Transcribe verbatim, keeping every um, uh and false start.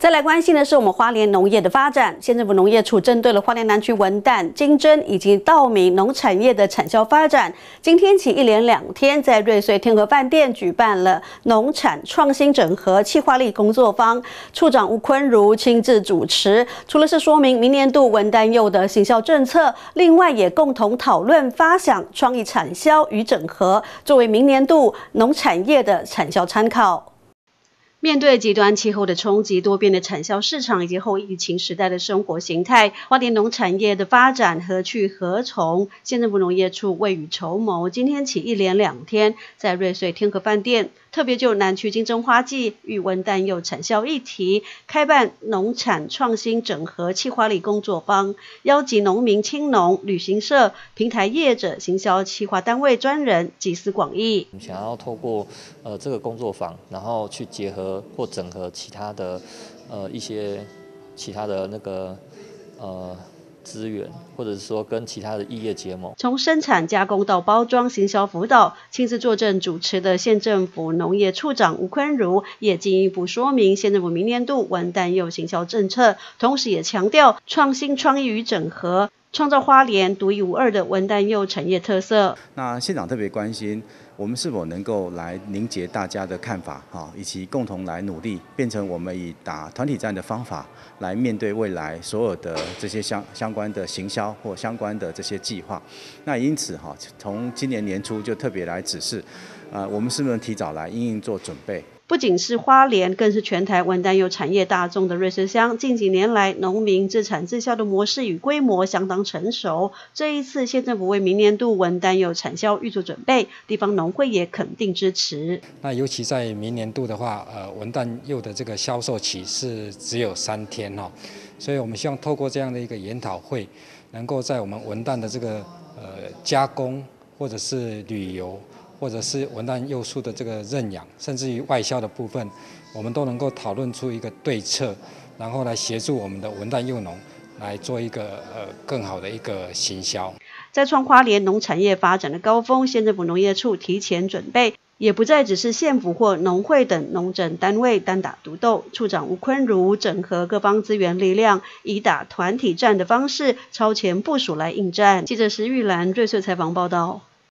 再来关心的是我们花莲农业的发展。县政府农业处针对了花莲南区文旦、金针以及稻米农产业的产销发展，今天起一连两天在瑞穗天河饭店举办了农产创新整合企划力工作坊，处长吴坤如亲自主持。除了是说明明年度文旦柚的行销政策，另外也共同讨论发想创意产销与整合，作为明年度农产业的产销参考。 面对极端气候的冲击、多变的产销市场以及后疫情时代的生活形态，花莲农产业的发展何去何从？县政府农业处未雨绸缪，今天起一连两天，在瑞穗天河饭店，特别就南区金针花季与文旦柚产销议题，开办农产创新整合企划力工作坊，邀集农民、青农、旅行社、平台业者、行销企划单位专人集思广益。 想要透过呃这个工作坊，然后去结合。 或整合其他的呃一些其他的那个呃资源，或者是说跟其他的异业结盟， 从生产加工到包装、行销辅导，亲自坐镇主持的县政府农业处长吴坤如也进一步说明县政府明年度文旦柚行销政策，同时也强调创新、创意与整合，创造花莲独一无二的文旦柚产业特色。 那县长特别关心。 我们是否能够来凝结大家的看法，哈，以及共同来努力，变成我们以打团体战的方法来面对未来所有的这些相相关的行销或相关的这些计划。那因此哈，从今年年初就特别来指示，呃，我们是不是能提早来因应做准备？ 不仅是花莲，更是全台文旦柚产业大众的瑞穗乡。近几年来，农民自产自销的模式与规模相当成熟。这一次，县政府为明年度文旦柚产销预做准备，地方农会也肯定支持。 那尤其在明年度的话，呃，文旦柚的这个销售期是只有三天哈，所以我们希望透过这样的一个研讨会，能够在我们文旦的这个呃加工或者是旅游。 或者是文旦柚树的这个认养，甚至于外销的部分，我们都能够讨论出一个对策，然后来协助我们的文旦柚农来做一个呃更好的一个行销。 在创花莲农产业发展的高峰，县政府农业处提前准备，也不再只是县府或农会等农政单位单打独斗。处长吴坤如整合各方资源力量，以打团体战的方式超前部署来应战。记者石玉兰瑞穗采访报道。